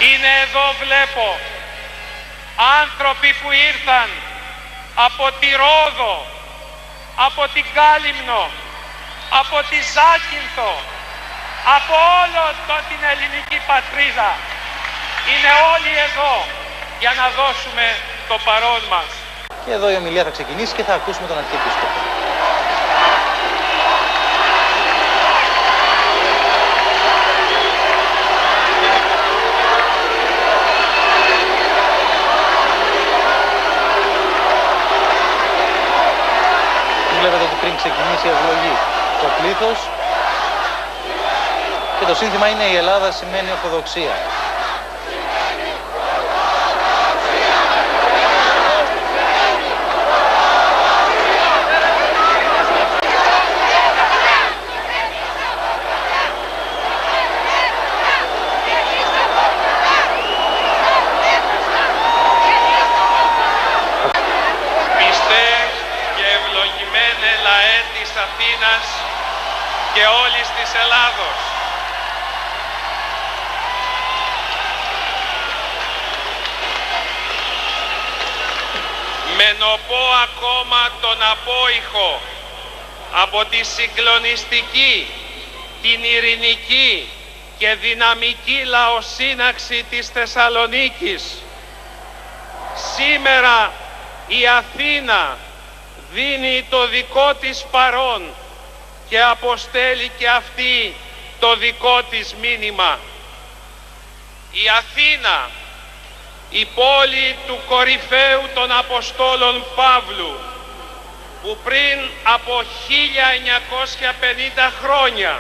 Είναι εδώ, βλέπω, άνθρωποι που ήρθαν από τη Ρόδο, από την Κάλυμνο, από τη Ζάκυνθο, από όλο την ελληνική πατρίδα. Είναι όλοι εδώ για να δώσουμε το παρόν μας. Και εδώ η ομιλία θα ξεκινήσει και θα ακούσουμε τον Αρχιεπίσκοπο. Βλέπετε ότι πριν ξεκινήσει η ευλογή το πλήθος και το σύνθημα είναι «Η Ελλάδα σημαίνει Ορθοδοξία». Λαέ της Αθήνας και όλης της Ελλάδος. Μενοπώ ακόμα τον απόϊχο από τη συγκλονιστική, την ειρηνική και δυναμική λαοσύναξη της Θεσσαλονίκης. Σήμερα η Αθήνα δίνει το δικό της παρόν και αποστέλει και αυτή το δικό της μήνυμα. Η Αθήνα, η πόλη του κορυφαίου των Αποστόλων Παύλου, που πριν από 1950 χρόνια,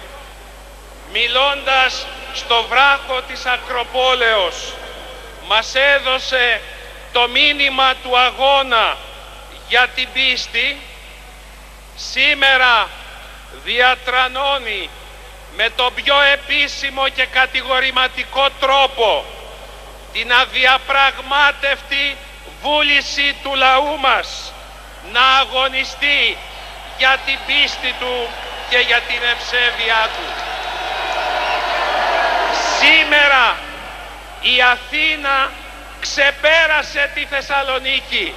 μιλώντας στο βράχο της Ακροπόλεως, μας έδωσε το μήνυμα του αγώνα για την πίστη, σήμερα διατρανώνει με τον πιο επίσημο και κατηγορηματικό τρόπο την αδιαπραγμάτευτη βούληση του λαού μας να αγωνιστεί για την πίστη του και για την ευσέβειά του. Σήμερα η Αθήνα ξεπέρασε τη Θεσσαλονίκη.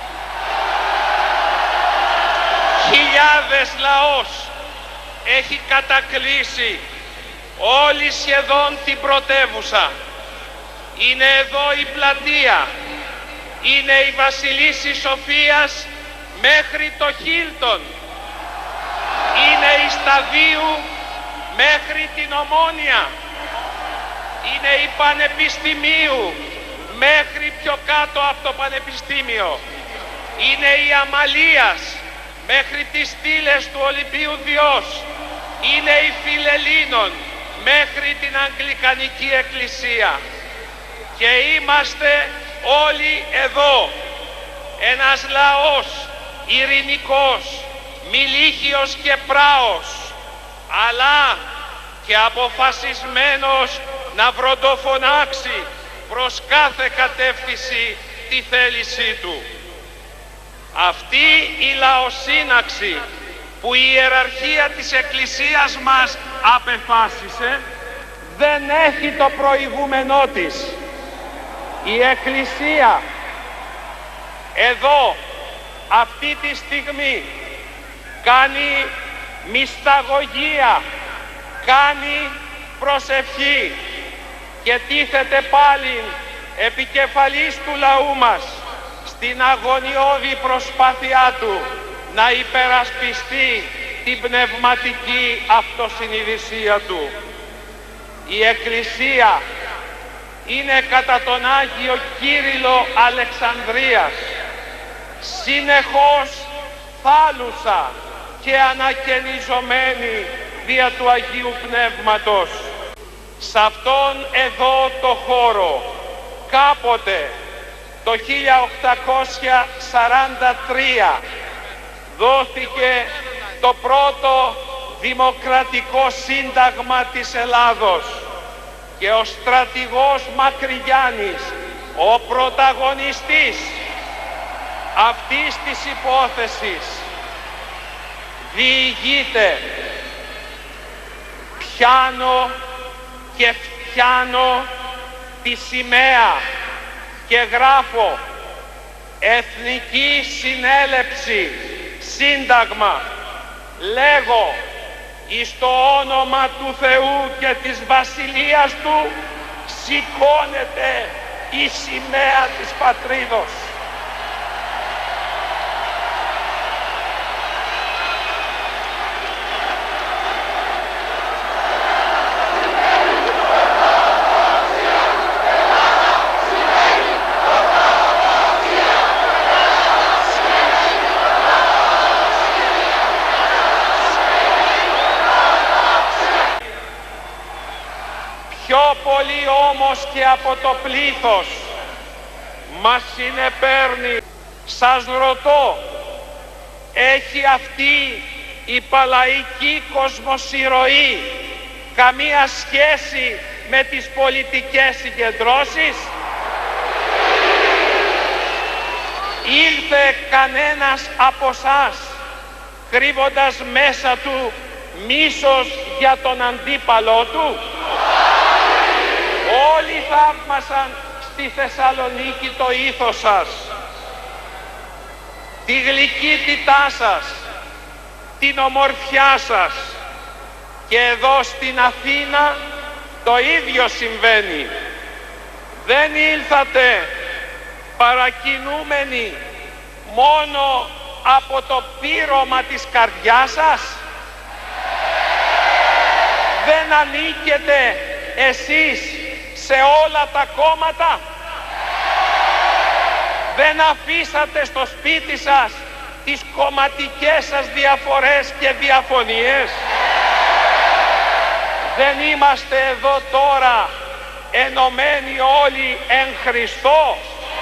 Χιλιάδες λαός έχει κατακλείσει όλη σχεδόν την πρωτεύουσα. Είναι εδώ η πλατεία, είναι η Βασιλίσσης Σοφίας μέχρι το Χίλτον, είναι η Σταδίου μέχρι την Ομόνια, είναι η Πανεπιστημίου μέχρι πιο κάτω από το Πανεπιστήμιο, είναι η Αμαλίας μέχρι τις στήλες του Ολυμπίου Διός, είναι η Φιλελλήνων μέχρι την Αγγλικανική Εκκλησία. Και είμαστε όλοι εδώ, ένας λαός ειρηνικός, μιλίχιος και πράος, αλλά και αποφασισμένος να βροντοφωνάξει προς κάθε κατεύθυνση τη θέλησή του. Αυτή η λαοσύναξη που η ιεραρχία της Εκκλησίας μας απεφάσισε δεν έχει το προηγούμενό της. Η Εκκλησία εδώ αυτή τη στιγμή κάνει μυσταγωγία, κάνει προσευχή και τίθεται πάλι επικεφαλής του λαού μας στην αγωνιώδη προσπάθειά του να υπερασπιστεί την πνευματική αυτοσυνειδησία του. Η Εκκλησία είναι κατά τον Άγιο Κύριλλο Αλεξανδρίας συνεχώς θάλουσα και ανακαινιζομένη δια του Αγίου Πνεύματος. Σε αυτόν εδώ το χώρο κάποτε το 1843 δόθηκε το πρώτο δημοκρατικό σύνταγμα της Ελλάδος και ο στρατηγός Μακρυγιάννης, ο πρωταγωνιστής αυτής της υπόθεσης, διηγείται «Πιάνω και φτιάνω τη σημαία και γράφω Εθνική Συνέλευση Σύνταγμα, λέγω εις το όνομα του Θεού και της Βασιλείας Του σηκώνεται η σημαία της πατρίδος. Πιο πολύ όμως και από το πλήθος μας συνεπέρνει. Σας ρωτώ, έχει αυτή η παλαϊκή κοσμοσυρωή καμία σχέση με τις πολιτικές συγκεντρώσεις? Ήλθε κανένας από εσάς κρύβοντας μέσα του μίσος για τον αντίπαλό του? Όλοι θαύμασαν στη Θεσσαλονίκη το ήθος σας, τη γλυκύτητά σας, την ομορφιά σας, και εδώ στην Αθήνα το ίδιο συμβαίνει. Δεν ήλθατε παρακινούμενοι μόνο από το πείρωμα της καρδιάς σας? Δεν ανήκετε εσείς σε όλα τα κόμματα? Δεν αφήσατε στο σπίτι σας τις κομματικές σας διαφορές και διαφωνίες? Δεν είμαστε εδώ τώρα ενωμένοι όλοι εν Χριστώ?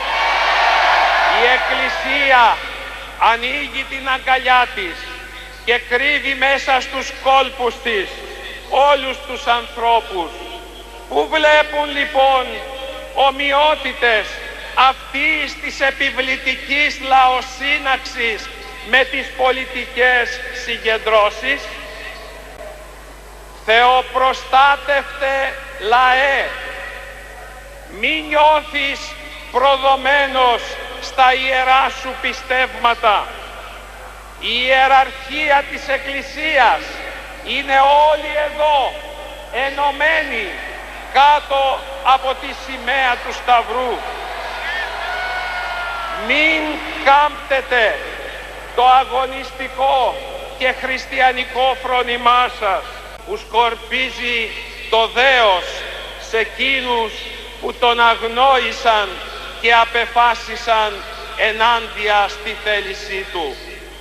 Η Εκκλησία ανοίγει την αγκαλιά της και κρύβει μέσα στους κόλπους της όλους τους ανθρώπους. Πού βλέπουν λοιπόν ομοιότητες αυτής της επιβλητικής λαοσύναξης με τις πολιτικές συγκεντρώσεις? Θεοπροστάτευτε λαέ, μη νιώθεις προδομένος στα ιερά σου πιστεύματα. Η ιεραρχία της Εκκλησίας είναι όλοι εδώ ενωμένοι κάτω από τη σημαία του Σταυρού. Μην κάμπτετε το αγωνιστικό και χριστιανικό φρόνημά σας που σκορπίζει το δέος σε εκείνους που τον αγνόησαν και απεφάσισαν ενάντια στη θέλησή του.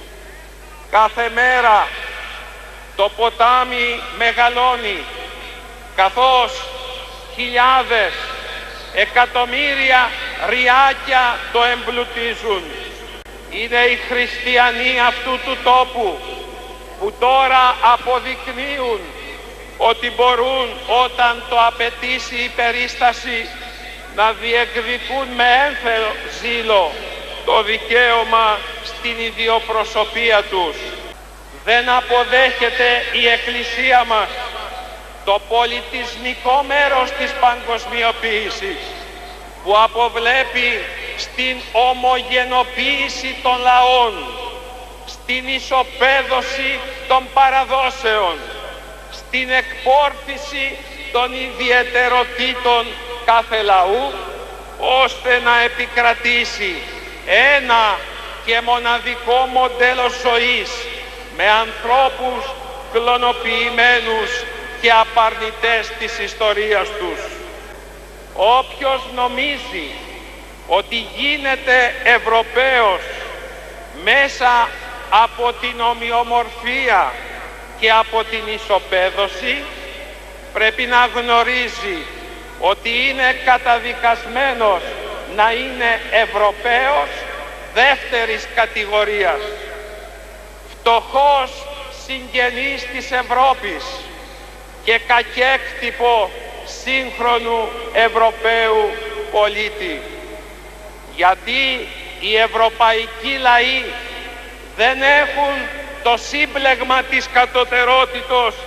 Κάθε μέρα το ποτάμι μεγαλώνει, καθώς χιλιάδες, εκατομμύρια ριάκια το εμπλουτίζουν. Είναι οι χριστιανοί αυτού του τόπου που τώρα αποδεικνύουν ότι μπορούν, όταν το απαιτήσει η περίσταση, να διεκδικούν με έμφερο ζήλο το δικαίωμα στην ιδιοπροσωπία τους. Δεν αποδέχεται η Εκκλησία μας το πολιτισμικό μέρος της παγκοσμιοποίησης που αποβλέπει στην ομογενοποίηση των λαών, στην ισοπαίδωση των παραδόσεων, στην εκπόρθηση των ιδιαιτεροτήτων κάθε λαού, ώστε να επικρατήσει ένα και μοναδικό μοντέλο ζωής με ανθρώπους κλωνοποιημένους και απαρνητές της ιστορίας τους. Όποιος νομίζει ότι γίνεται Ευρωπαίος μέσα από την ομοιομορφία και από την ισοπαίδωση, πρέπει να γνωρίζει ότι είναι καταδικασμένος να είναι Ευρωπαίος δεύτερης κατηγορίας, φτωχός συγγενής της Ευρώπης και κακέκτυπο σύγχρονου Ευρωπαίου πολίτη. Γιατί οι ευρωπαϊκοί λαοί δεν έχουν το σύμπλεγμα της κατωτερότητος